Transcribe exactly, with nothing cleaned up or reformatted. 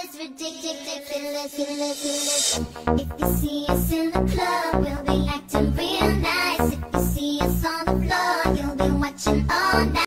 is ridiculous. If you see us in the club, we'll be acting real.